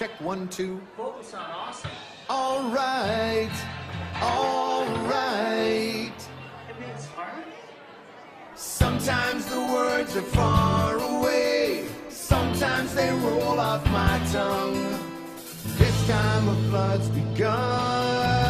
check 1, 2. Vocals sound awesome. All right, all right. It makes harmony. Sometimes the words are far away. Sometimes they roll off my tongue. This time a flood's begun.